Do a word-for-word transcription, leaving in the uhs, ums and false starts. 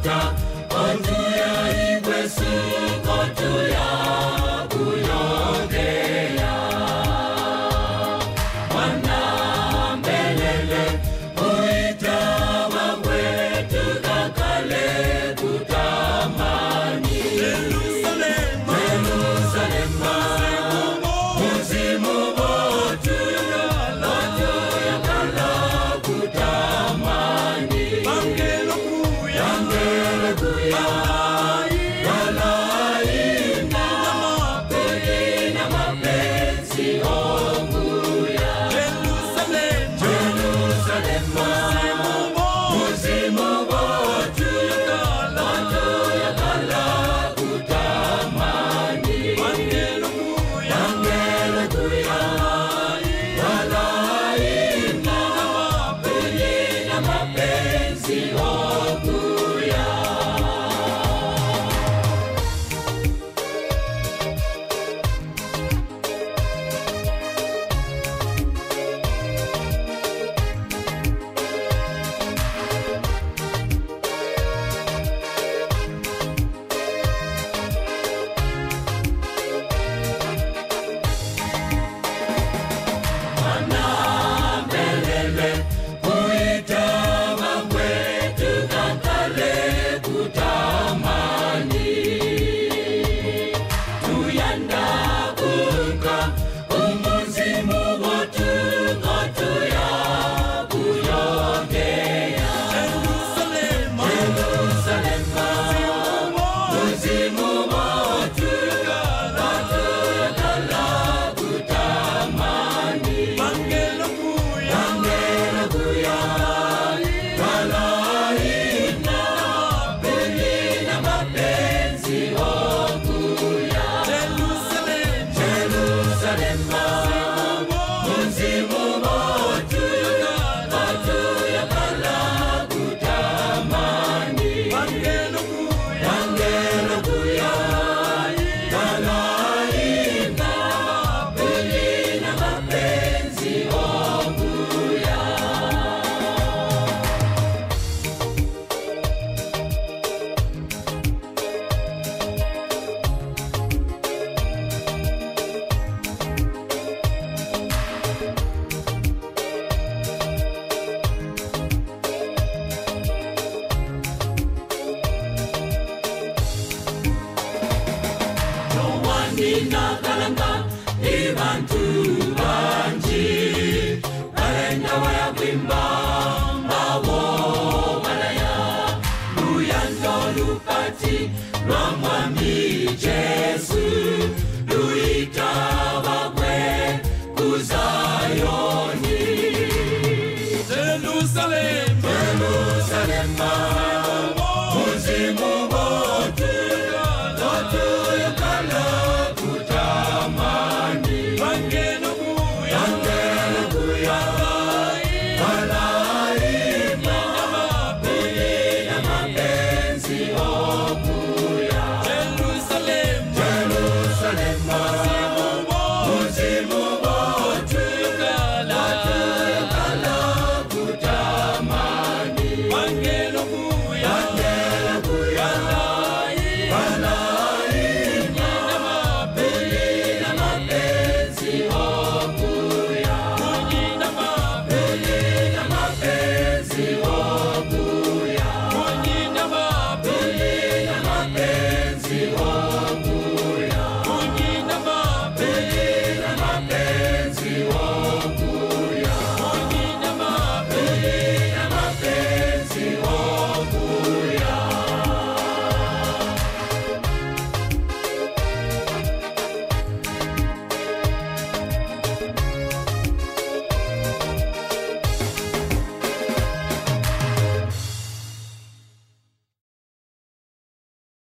kota otu ya igwesu otu ya kuyonge ya mwana mbelele uita wangwetu kakale kutamani Jerusalem Jerusalem muzimu botu otu ya kala kutamani angelo kuya angelo kuya walaina mapena mapenzi onguya Jerusalem Jerusalem muzimu botu otu ya kala kutamani angelo kuya angelo kuya walaina mapena mapenzi onguya Nina kalanga ibantu banji barenda waya kwimba mawo malaya luyando lupati lwamwami Jesu luita bagwe kuzayoni Jerusalem Jerusalem muzimu botu otu ya kala kutamani angelo kuya angelo kuya walaina mapena mapenzi okuya Jerusalem Jerusalem muzimu botu kala kutamani angelo